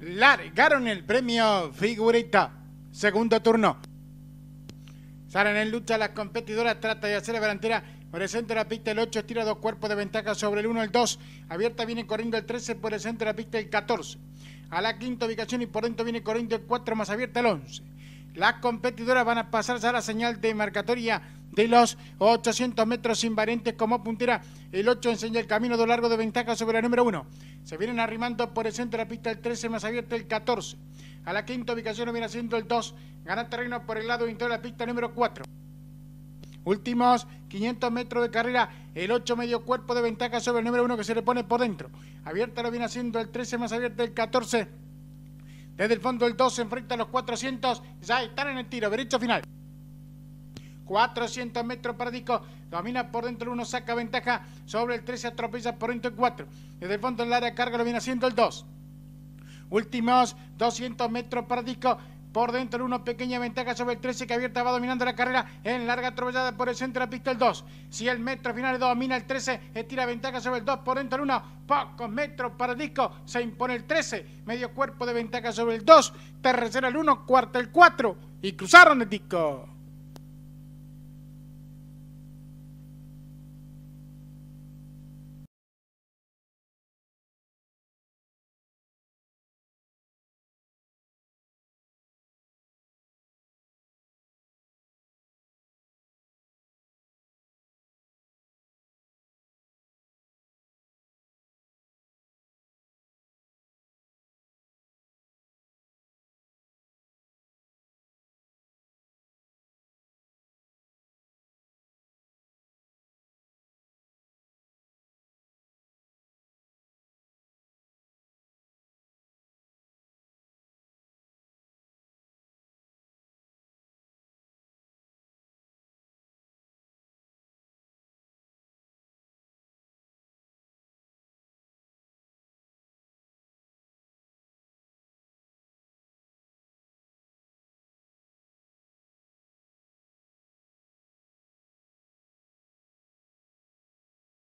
largaron el premio Figurita. Segundo turno. Salen en lucha las competidoras, trata de hacer la delantera por el centro de la pista el 8, tira 2 cuerpos de ventaja sobre el 1, el 2. Abierta viene corriendo el 13, por el centro de la pista el 14. A la quinta ubicación y por dentro viene corriendo el 4, más abierta el 11. Las competidoras van a pasarse a la señal de marcatoria de los 800 metros invariantes. Como puntera, el 8 enseña el camino de largo de ventaja sobre la número 1. Se vienen arrimando por el centro de la pista el 13, más abierta el 14. A la quinta ubicación viene haciendo el 2. Gana terreno por el lado interior de la pista número 4. Últimos 500 metros de carrera, el 8 medio cuerpo de ventaja sobre el número 1 que se le pone por dentro. Abierta lo viene haciendo el 13, más abierta el 14. Desde el fondo el 2 se enfrenta a los 400, ya están en el tiro, derecho final. 400 metros para Disco, domina por dentro el 1, saca ventaja sobre el 13, atropella por dentro el 4. Desde el fondo el área de carga lo viene haciendo el 2. Últimos 200 metros para Disco, por dentro el 1, pequeña ventaja sobre el 13 que abierta va dominando la carrera en larga atropellada por el centro de la pista el 2. Si el metro final domina el 13, estira ventaja sobre el 2, por dentro el 1, pocos metros para Disco, se impone el 13, medio cuerpo de ventaja sobre el 2, tercero el 1, cuarto el 4 y cruzaron el Disco.